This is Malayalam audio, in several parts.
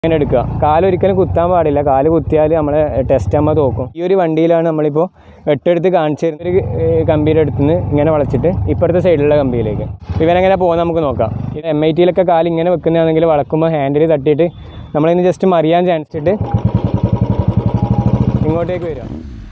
ഇങ്ങനെ എടുക്കുക. കാലൊരിക്കലും കുത്താൻ പാടില്ല. കാല് കുത്തിയാൽ നമ്മളെ ടെസ്റ്റ് അമ്മ തോക്കും. ഈ ഒരു വണ്ടിയിലാണ് നമ്മളിപ്പോൾ എട്ടെടുത്ത് കാണിച്ചു തരുന്ന ഒരു കമ്പിയുടെ അടുത്ത് നിന്ന് ഇങ്ങനെ വളച്ചിട്ട് ഇപ്പുറത്തെ സൈഡിലുള്ള കമ്പിയിലേക്ക് ഇവനെങ്ങനെ പോകുന്നത് നമുക്ക് നോക്കാം. ഇത് MIT-ലൊക്കെ കാല് ഇങ്ങനെ വെക്കുന്നതാണെങ്കിൽ വളക്കുമ്പോൾ ഹാൻഡിൽ തട്ടിയിട്ട് നമ്മളിന്ന് ജസ്റ്റ് മറിയാൻ ചാൻസ് ഇട്ട് ഇങ്ങോട്ടേക്ക് വരിക.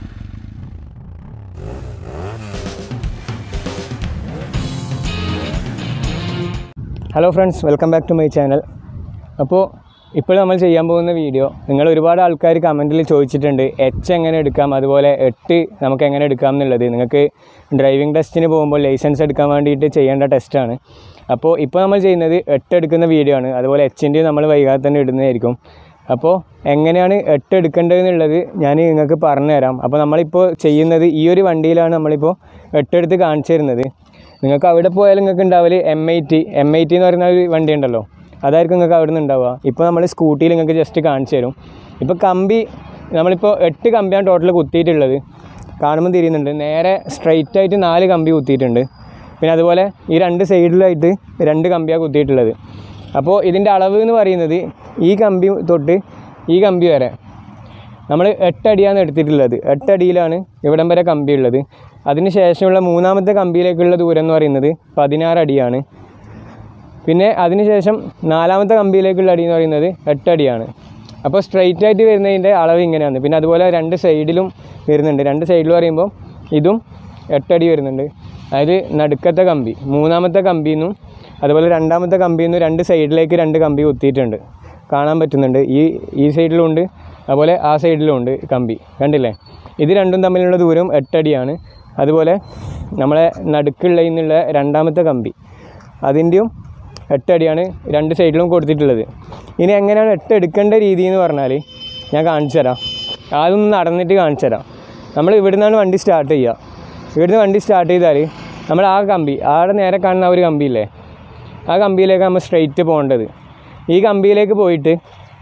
Hello friends, welcome back to my channel. അപ്പോൾ ഇപ്പോൾ നമ്മൾ ചെയ്യാൻ പോകുന്ന വീഡിയോ നിങ്ങൾ ഒരുപാട് ആൾക്കാർ കമൻറ്റിൽ ചോദിച്ചിട്ടുണ്ട്, എച്ച് എങ്ങനെ എടുക്കാം, അതുപോലെ 8 നമുക്ക് എങ്ങനെ എടുക്കാം എന്നുള്ളത്. നിങ്ങൾക്ക് ഡ്രൈവിംഗ് ടെസ്റ്റിന് പോകുമ്പോൾ ലൈസൻസ് എടുക്കാൻ വേണ്ടിയിട്ട് ചെയ്യേണ്ട ടെസ്റ്റാണ്. അപ്പോൾ ഇപ്പോൾ നമ്മൾ ചെയ്യുന്നത് 8 എടുക്കുന്ന വീഡിയോ ആണ്. അതുപോലെ എച്ചിൻ്റെ നമ്മൾ വൈകാതെ തന്നെ ഇടുന്നതായിരിക്കും. അപ്പോൾ എങ്ങനെയാണ് 8 എടുക്കേണ്ടതെന്നുള്ളത് ഞാൻ നിങ്ങൾക്ക് പറഞ്ഞു തരാം. അപ്പോൾ നമ്മളിപ്പോൾ ചെയ്യുന്നത് ഈ ഒരു വണ്ടിയിലാണ് നമ്മളിപ്പോൾ 8 എടുത്ത് കാണിച്ചു തരുന്നത്. നിങ്ങൾക്ക് അവിടെ പോയാലും നിങ്ങൾക്ക് ഉണ്ടാവില്ല MIT എന്ന് പറയുന്ന ഒരു വണ്ടി ഉണ്ടല്ലോ, അതായിരിക്കും നിങ്ങൾക്ക് അവിടെ നിന്ന് ഉണ്ടാവുക. ഇപ്പോൾ നമ്മൾ സ്കൂട്ടിയിൽ നിങ്ങൾക്ക് ജസ്റ്റ് കാണിച്ചു തരും. ഇപ്പോൾ കമ്പി നമ്മളിപ്പോൾ 8 കമ്പിയാണ് ടോട്ടൽ കുത്തിയിട്ടുള്ളത്. കാണുമ്പോൾ തിരിയുന്നുണ്ട്. നേരെ സ്ട്രൈറ്റ് ആയിട്ട് 4 കമ്പി കുത്തിയിട്ടുണ്ട്. പിന്നെ അതുപോലെ ഈ 2 സൈഡിലായിട്ട് 2 കമ്പിയാണ് കുത്തിയിട്ടുള്ളത്. അപ്പോൾ ഇതിൻ്റെ അളവ് എന്ന് പറയുന്നത് ഈ കമ്പി തൊട്ട് ഈ കമ്പി വരെ നമ്മൾ 8 അടിയാണ് എടുത്തിട്ടുള്ളത്. 8 അടിയിലാണ് ഇവിടം വരെ കമ്പി ഉള്ളത്. അതിന് ശേഷമുള്ള മൂന്നാമത്തെ കമ്പിയിലേക്കുള്ള ദൂരം എന്ന് പറയുന്നത് 16 അടിയാണ്. പിന്നെ അതിനുശേഷം 4ാമത്തെ കമ്പിയിലേക്കുള്ള അടി എന്ന് പറയുന്നത് 8 അടിയാണ്. അപ്പോൾ സ്ട്രൈറ്റ് ആയിട്ട് വരുന്നതിൻ്റെ അളവ് ഇങ്ങനെയാണ്. പിന്നെ അതുപോലെ 2 സൈഡിലും വരുന്നുണ്ട്. 2 സൈഡിൽ പറയുമ്പോൾ ഇതും 8 അടി വരുന്നുണ്ട്. അതായത് നടുക്കത്തെ കമ്പി 3ാമത്തെ കമ്പിയിൽ നിന്നും അതുപോലെ 2ാമത്തെ കമ്പിയിൽ നിന്നും 2 സൈഡിലേക്ക് 2 കമ്പി കുത്തിയിട്ടുണ്ട്. കാണാൻ പറ്റുന്നുണ്ട്. ഈ സൈഡിലും ഉണ്ട്, അതുപോലെ ആ സൈഡിലും ഉണ്ട് കമ്പി. കണ്ടില്ലേ? ഇത് രണ്ടും തമ്മിലുള്ള ദൂരം 8 അടിയാണ്. അതുപോലെ നമ്മളെ നടുക്കുള്ളതിൽ നിന്നുള്ള 2ാമത്തെ കമ്പി അതിൻ്റെയും 8 അടിയാണ് 2 സൈഡിലും കൊടുത്തിട്ടുള്ളത്. ഇനി എങ്ങനെയാണ് 8 എടുക്കേണ്ട രീതി എന്ന് പറഞ്ഞാൽ ഞാൻ കാണിച്ചു തരാം. അതൊന്ന് നടന്നിട്ട് കാണിച്ചു തരാം. നമ്മൾ ഇവിടെ നിന്നാണ് വണ്ടി സ്റ്റാർട്ട് ചെയ്യുക. ഇവിടുന്ന് വണ്ടി സ്റ്റാർട്ട് ചെയ്താൽ നമ്മൾ ആ കമ്പി അവിടെ നേരെ കാണുന്ന ആ ഒരു കമ്പിയില്ലേ, ആ കമ്പിയിലേക്ക് നമ്മൾ സ്ട്രെയിറ്റ് പോകേണ്ടത്. ഈ കമ്പിയിലേക്ക് പോയിട്ട്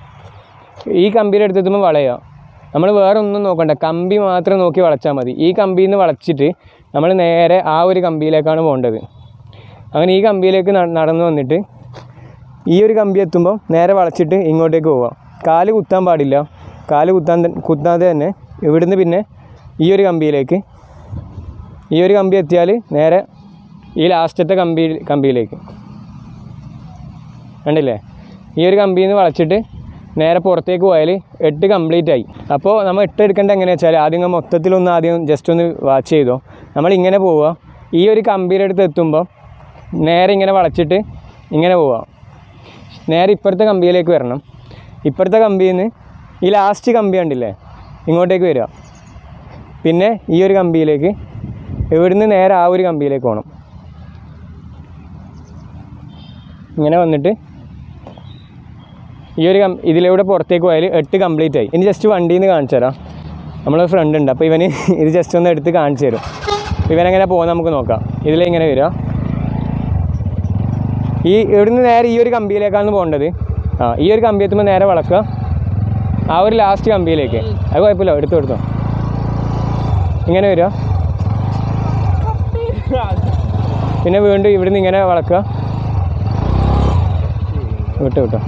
ഈ കമ്പിയുടെ അടുത്തെത്തുമ്പോൾ വളയുക. നമ്മൾ വേറെ ഒന്നും നോക്കണ്ട, കമ്പി മാത്രം നോക്കി വളച്ചാൽ മതി. ഈ കമ്പിയിൽ നിന്ന് വളച്ചിട്ട് നമ്മൾ നേരെ ആ ഒരു കമ്പിയിലേക്കാണ് പോകേണ്ടത്. അങ്ങനെ ഈ കമ്പിയിലേക്ക് നടന്നു വന്നിട്ട് ഈ ഒരു കമ്പി എത്തുമ്പോൾ നേരെ വളച്ചിട്ട് ഇങ്ങോട്ടേക്ക് പോവുക. കാല് കുത്താൻ പാടില്ല. കാല് കുത്താതെ തന്നെ ഇവിടുന്ന് പിന്നെ ഈ ഒരു കമ്പി എത്തിയാൽ നേരെ ഈ ലാസ്റ്റത്തെ കമ്പിയിലേക്ക് കണ്ടില്ലേ? ഈ ഒരു കമ്പിയിൽ നിന്ന് വളച്ചിട്ട് നേരെ പുറത്തേക്ക് പോയാൽ 8 കംപ്ലീറ്റ് ആയി. അപ്പോൾ നമ്മൾ 8 എടുക്കേണ്ട എങ്ങനെയാണെന്ന് വെച്ചാൽ ആദ്യം മൊത്തത്തിലൊന്ന് ജസ്റ്റ് ഒന്ന് വാച്ച് ചെയ്തോ. നമ്മളിങ്ങനെ പോവുക. ഈ ഒരു കമ്പിയുടെ അടുത്ത് എത്തുമ്പോൾ നേരെ ഇങ്ങനെ വളച്ചിട്ട് ഇങ്ങനെ പോവുക. നേരെ ഇപ്പുറത്തെ കമ്പിയിലേക്ക് വരണം. ഇപ്പുറത്തെ കമ്പിയിൽ നിന്ന് ഈ ലാസ്റ്റ് കമ്പി കണ്ടില്ലേ, ഇങ്ങോട്ടേക്ക് വരിക. പിന്നെ ഈ ഒരു കമ്പിയിലേക്ക് ഇവിടുന്ന് നേരെ ആ ഒരു കമ്പിയിലേക്ക് പോകണം. ഇങ്ങനെ വന്നിട്ട് ഈ ഒരു ഇതിലൂടെ പുറത്തേക്ക് പോയാൽ 8 കംപ്ലീറ്റ് ആയി. ഇനി ജസ്റ്റ് വണ്ടിയിൽ നിന്ന് കാണിച്ചു തരാം. നമ്മളൊരു ഫ്രണ്ട് ഉണ്ട്, അപ്പോൾ ഇവന് ഇത് ജസ്റ്റ് ഒന്ന് എടുത്ത് കാണിച്ചു തരും. ഇവനെങ്ങനെ പോകുന്നത് നമുക്ക് നോക്കാം. ഇതിലിങ്ങനെ വരിക. ഇവിടുന്ന് നേരെ ഈ ഒരു കമ്പിയിലേക്കാണ് പോകേണ്ടത്. ഈ ഒരു കമ്പി എത്തുമ്പോൾ നേരെ വളക്കുക ആ ഒരു ലാസ്റ്റ് കമ്പിയിലേക്ക്. അത് കുഴപ്പമില്ല, എടുത്തോ. ഇങ്ങനെ വരിക. പിന്നെ വീണ്ടും ഇവിടുന്ന് ഇങ്ങനെ വളക്കുക. വിട്ടോ.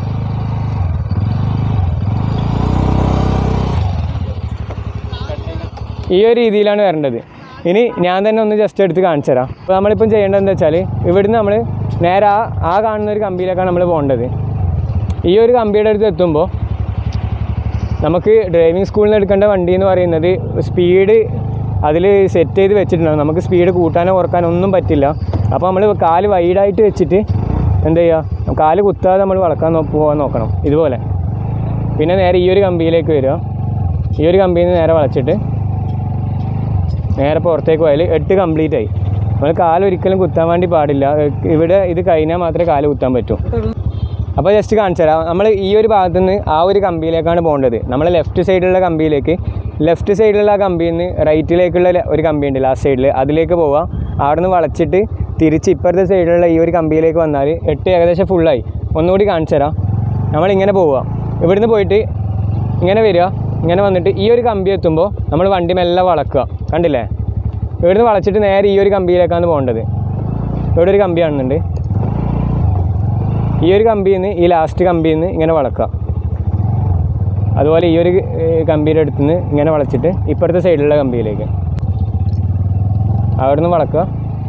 ഈ ഒരു രീതിയിലാണ് വരേണ്ടത്. ഇനി ഞാൻ തന്നെ ഒന്ന് ജസ്റ്റ് എടുത്ത് കാണിച്ചു തരാം. അപ്പോൾ നമ്മളിപ്പം ചെയ്യേണ്ടത് എന്താ വെച്ചാൽ ഇവിടുന്ന് നമ്മൾ നേരെ ആ കാണുന്ന ഒരു കമ്പിയിലേക്കാണ് നമ്മൾ പോകേണ്ടത്. ഈ ഒരു കമ്പിയുടെ അടുത്ത് എത്തുമ്പോൾ നമുക്ക് ഡ്രൈവിംഗ് സ്കൂളിൽ നിന്ന് എടുക്കേണ്ട വണ്ടി എന്ന് പറയുന്നത് സ്പീഡ് അതിൽ സെറ്റ് ചെയ്ത് വെച്ചിട്ടുണ്ടാകും. നമുക്ക് സ്പീഡ് കൂട്ടാനോ കുറക്കാനോ ഒന്നും പറ്റില്ല. അപ്പോൾ നമ്മൾ കാല് വൈഡായിട്ട് വെച്ചിട്ട് എന്താ ചെയ്യുക, കാല് കുത്താതെ നമ്മൾ പോകാൻ നോക്കണം ഇതുപോലെ. പിന്നെ നേരെ ഈ ഒരു കമ്പിയിലേക്ക് വരിക. ഈ ഒരു കമ്പിയിൽ നിന്ന് നേരെ വളച്ചിട്ട് നേരെ പുറത്തേക്ക് പോയാൽ 8 കംപ്ലീറ്റ് ആയി. നമ്മൾ കാലൊരിക്കലും കുത്താൻ വേണ്ടി പാടില്ല. ഇവിടെ ഇത് കഴിഞ്ഞാൽ മാത്രമേ കാല് കുത്താൻ പറ്റൂ. അപ്പോൾ ജസ്റ്റ് കാണിച്ചു തരാം. നമ്മൾ ഈ ഒരു ഭാഗത്തു നിന്ന് ആ ഒരു കമ്പിയിലേക്കാണ് പോകേണ്ടത്. നമ്മൾ ലെഫ്റ്റ് സൈഡിലുള്ള കമ്പിയിലേക്ക്, ലെഫ്റ്റ് സൈഡിലുള്ള ആ കമ്പിയിൽ നിന്ന് റൈറ്റിലേക്കുള്ള ഒരു കമ്പി ഉണ്ട് ലാസ്റ്റ് സൈഡിൽ, അതിലേക്ക് പോവുക. അവിടെ നിന്ന് വളച്ചിട്ട് തിരിച്ച് ഇപ്പുറത്തെ സൈഡിലുള്ള ഈ ഒരു കമ്പിയിലേക്ക് വന്നാൽ 8 ഏകദേശം ഫുള്ളായി. ഒന്നുകൂടി കാണിച്ചു തരാം. നമ്മളിങ്ങനെ പോവുക. ഇവിടുന്ന് പോയിട്ട് ഇങ്ങനെ വരിക. ഇങ്ങനെ വന്നിട്ട് ഈ ഒരു കമ്പി എത്തുമ്പോൾ നമ്മൾ വണ്ടി മെല്ലെ വളക്കുക. കണ്ടില്ലേ? ഇവിടുന്ന് വളച്ചിട്ട് നേരെ ഈ ഒരു കമ്പിയിലേക്കാണ് പോകേണ്ടത്. ഇവിടെ ഒരു കമ്പി കാണുന്നുണ്ട്. ഈ ഒരു കമ്പിയിൽ നിന്ന് ഈ ലാസ്റ്റ് കമ്പിയിൽ നിന്ന് ഇങ്ങനെ വളക്കുക. അതുപോലെ ഈ ഒരു കമ്പിയുടെ അടുത്ത് നിന്ന് ഇങ്ങനെ വളച്ചിട്ട് ഇപ്പുറത്തെ സൈഡിലുള്ള കമ്പിയിലേക്ക് അവിടെ നിന്ന് വളക്കുക.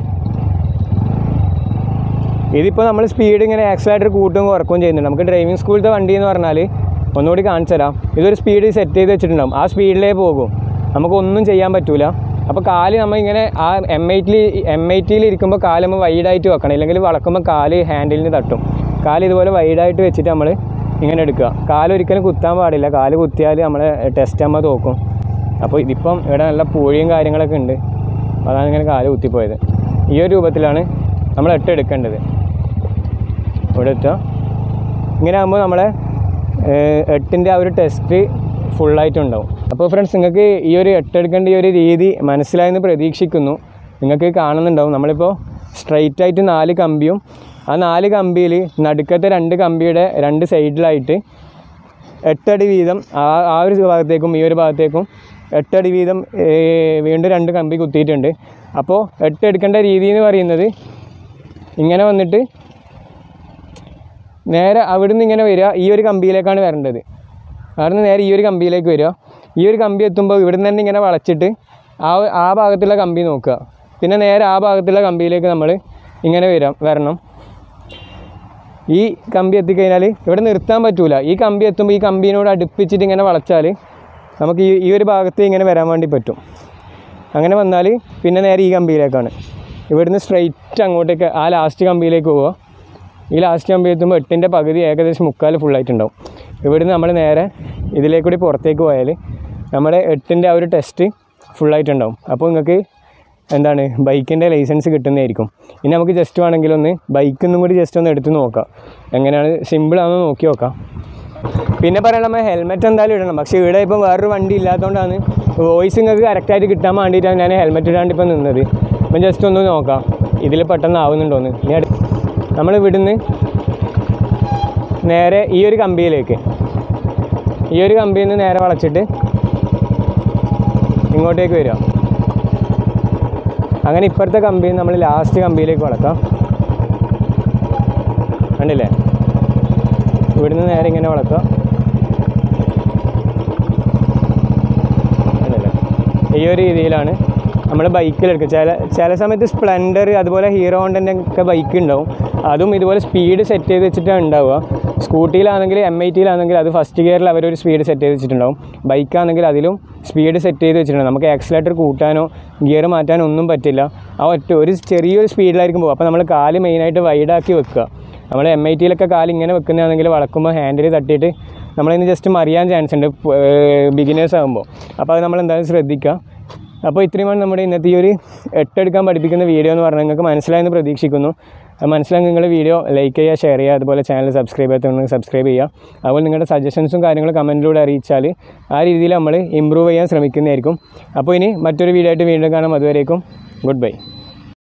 ഇതിപ്പോൾ നമ്മൾ സ്പീഡ് ഇങ്ങനെ ആക്സിലേറ്റർ കൂട്ടും കുറക്കുകയും ചെയ്യുന്നുണ്ട്. നമുക്ക് ഡ്രൈവിംഗ് സ്കൂളിലത്തെ വണ്ടി എന്ന് പറഞ്ഞാൽ ഒന്നുകൂടി കാണിച്ചു തരാം. ഇതൊരു സ്പീഡ് സെറ്റ് ചെയ്ത് വെച്ചിട്ടുണ്ടാകും, ആ സ്പീഡിലേ പോകും, നമുക്കൊന്നും ചെയ്യാൻ പറ്റില്ല. അപ്പോൾ കാല് നമ്മൾ ഇങ്ങനെ ആ M80 ഇരിക്കുമ്പോൾ കാല് നമ്മൾ വൈഡായിട്ട് വെക്കണം, ഇല്ലെങ്കിൽ വളക്കുമ്പോൾ കാല് ഹാൻഡിലിന് തട്ടും. കാല് ഇതുപോലെ വൈഡായിട്ട് വെച്ചിട്ട് നമ്മൾ ഇങ്ങനെ എടുക്കുക. കാലൊരിക്കലും കുത്താൻ പാടില്ല, കാല് കുത്തിയാൽ നമ്മളെ ടെസ്റ്റ് നമ്മൾ തോക്കും. അപ്പോൾ ഇതിപ്പം ഇവിടെ നല്ല പൂഴിയും കാര്യങ്ങളൊക്കെ ഉണ്ട്, അതാണ് ഇങ്ങനെ കാല് കുത്തിപ്പോയത്. ഈ ഒരു രൂപത്തിലാണ് നമ്മൾ 8 എടുക്കേണ്ടത്. ഇവിടെ എത്തുക. ഇങ്ങനെ ആകുമ്പോൾ നമ്മളെ 8ൻ്റെ ആ ഒരു ടെസ്റ്റ് ഫുള്ളായിട്ടുണ്ടാവും. അപ്പോൾ ഫ്രണ്ട്സ്, നിങ്ങൾക്ക് ഈ ഒരു 8 എടുക്കേണ്ട ഈ ഒരു രീതി മനസ്സിലായെന്ന് പ്രതീക്ഷിക്കുന്നു. നിങ്ങൾക്ക് കാണുന്നുണ്ടാവും, നമ്മളിപ്പോൾ സ്ട്രൈറ്റ് ആയിട്ട് 4 കമ്പിയും ആ 4 കമ്പിയിൽ നടുക്കത്തെ 2 കമ്പിയുടെ 2 സൈഡിലായിട്ട് 8 അടി വീതം ആ ഒരു ഭാഗത്തേക്കും ഈ ഒരു ഭാഗത്തേക്കും 8 അടി വീതം വീണ്ടും 2 കമ്പി കുത്തിയിട്ടുണ്ട്. അപ്പോൾ 8 എടുക്കേണ്ട രീതി എന്ന് പറയുന്നത് ഇങ്ങനെ വന്നിട്ട് നേരെ അവിടുന്ന് ഇങ്ങനെ വരിക, ഈ ഒരു കമ്പിയിലേക്കാണ് വരേണ്ടത്. അവിടുന്ന് നേരെ ഈ ഒരു കമ്പിയിലേക്ക് വരിക. ഈ ഒരു കമ്പി എത്തുമ്പോൾ ഇവിടുന്ന് തന്നെ ഇങ്ങനെ വളച്ചിട്ട് ആ ഭാഗത്തുള്ള കമ്പി നോക്കുക. പിന്നെ നേരെ ആ ഭാഗത്തുള്ള കമ്പിയിലേക്ക് നമ്മൾ ഇങ്ങനെ വരണം. ഈ കമ്പി എത്തിക്കഴിഞ്ഞാൽ ഇവിടെ നിർത്താൻ പറ്റില്ല. ഈ കമ്പി എത്തുമ്പോൾ ഈ കമ്പീനോട് അടുപ്പിച്ചിട്ട് ഇങ്ങനെ വളച്ചാൽ നമുക്ക് ഈ ഒരു ഭാഗത്ത് ഇങ്ങനെ വരാൻ വേണ്ടി പറ്റും. അങ്ങനെ വന്നാൽ പിന്നെ നേരെ ഈ കമ്പിയിലേക്കാണ്. ഇവിടുന്ന് സ്ട്രൈറ്റ് അങ്ങോട്ടേക്ക് ആ ലാസ്റ്റ് കമ്പിയിലേക്ക് പോവുക. ഈ ലാസ്റ്റ് കമ്പി എത്തുമ്പോൾ 8ൻ്റെ പകുതി ഏകദേശം 3/4 ഫുള്ളായിട്ടുണ്ടാവും. ഇവിടുന്ന് നമ്മൾ നേരെ ഇതിലേക്കൂടി പുറത്തേക്ക് പോയാൽ നമ്മുടെ 8ൻ്റെ ആ ഒരു ടെസ്റ്റ് ഫുള്ളായിട്ടുണ്ടാവും. അപ്പോൾ നിങ്ങൾക്ക് എന്താണ് ബൈക്കിൻ്റെ ലൈസൻസ് കിട്ടുന്നതായിരിക്കും. ഇനി നമുക്ക് ജസ്റ്റ് വേണമെങ്കിൽ ഒന്ന് ബൈക്കൊന്നും കൂടി ജസ്റ്റ് ഒന്ന് എടുത്ത് നോക്കാം, എങ്ങനെയാണ് സിമ്പിളാണെന്ന് നോക്കി നോക്കാം. പിന്നെ പറയാൻ നമ്മൾ ഹെൽമെറ്റ് എന്തായാലും ഇടണം. പക്ഷേ ഇവിടെ ഇപ്പം വേറൊരു വണ്ടി ഇല്ലാത്തതുകൊണ്ടാണ് വോയിസ് നിങ്ങൾക്ക് കറക്റ്റായിട്ട് കിട്ടാൻ വേണ്ടിയിട്ടാണ് ഞാൻ ഹെൽമെറ്റ് ഇടാണ്ട് ഇപ്പം നിന്നത്. അപ്പം ജസ്റ്റ് ഒന്ന് നോക്കാം ഇതിൽ പെട്ടെന്ന് ആവുന്നുണ്ടോയെന്ന്. ഇനി നമ്മൾ ഇവിടുന്ന് നേരെ ഈ ഒരു കമ്പിയിൽ നിന്ന് നേരെ വളച്ചിട്ട് ഇങ്ങോട്ടേക്ക് വരിക. അങ്ങനെ ഇപ്പുറത്തെ കമ്പിയിൽ നമ്മൾ ലാസ്റ്റ് കമ്പിയിലേക്ക് വളക്കാം. കണ്ടില്ലേ? ഇവിടുന്ന് നേരെ ഇങ്ങനെ വളക്കുക. കണ്ടില്ലേ? ഈ ഒരു രീതിയിലാണ് നമ്മൾ ബൈക്കിലെടുക്കുക. ചില സമയത്ത് സ്പ്ലെൻഡർ അതുപോലെ ഹീറോ ഹോണ്ടൻ്റെ ഒക്കെ ബൈക്ക് ഉണ്ടാവും, അതും ഇതുപോലെ സ്പീഡ് സെറ്റ് ചെയ്ത് വെച്ചിട്ടാണ് ഉണ്ടാവുക. സ്കൂട്ടിയിലാണെങ്കിൽ M80 അത് ഫസ്റ്റ് ഗിയറിൽ അവരൊരു സ്പീഡ് സെറ്റ് ചെയ്ത് വെച്ചിട്ടുണ്ടാവും. ബൈക്കാണെങ്കിൽ അതിലും സ്പീഡ് സെറ്റ് ചെയ്ത് വെച്ചിട്ടുണ്ടാവും. നമുക്ക് ആക്സിലേറ്റർ കൂട്ടാനോ ഗിയർ മാറ്റാനോ ഒന്നും പറ്റില്ല. ആ ഒരു ചെറിയൊരു സ്പീഡിലായിരിക്കും പോകുക. അപ്പോൾ നമ്മൾ കാല് മെയിനായിട്ട് വൈഡാക്കി വെക്കുക. നമ്മൾ M80 കാല് ഇങ്ങനെ വെക്കുന്നതാണെങ്കിൽ വളക്കുമ്പോൾ ഹാൻഡിൽ തട്ടിയിട്ട് നമ്മളിന്ന് ജസ്റ്റ് മറിയാൻ ചാൻസ് ഉണ്ട് ബിഗിനേഴ്സ് ആകുമ്പോൾ. അപ്പോൾ അത് നമ്മൾ എന്തായാലും ശ്രദ്ധിക്കുക. അപ്പോൾ ഇത്രയുമാണ് നമ്മുടെ ഇന്നത്തെ ഈ ഒരു 8 എടുക്കാൻ പഠിപ്പിക്കുന്ന വീഡിയോ എന്ന് പറഞ്ഞാൽ നിങ്ങൾക്ക് മനസ്സിലായെന്ന് പ്രതീക്ഷിക്കുന്നു. മനസ്സിലാക്കി നിങ്ങൾ വീഡിയോ ലൈക്ക് ചെയ്യുക, ഷെയർ ചെയ്യുക, അതുപോലെ ചാനൽ സബ്സ്ക്രൈബ് ചെയ്യാത്തവർക്ക് സബ്സ്ക്രൈബ് ചെയ്യുക. അതുപോലെ നിങ്ങളുടെ സജഷൻസും കാര്യങ്ങളും കമൻറ്റിലൂടെ അറിയിച്ചാൽ ആ രീതിയിൽ നമ്മൾ ഇമ്പ്രൂവ് ചെയ്യാൻ ശ്രമിക്കുന്നതായിരിക്കും. അപ്പോൾ ഇനി മറ്റൊരു വീഡിയോ ആയിട്ട് വീണ്ടും കാണാം. അതുവരേക്കും ഗുഡ് ബൈ.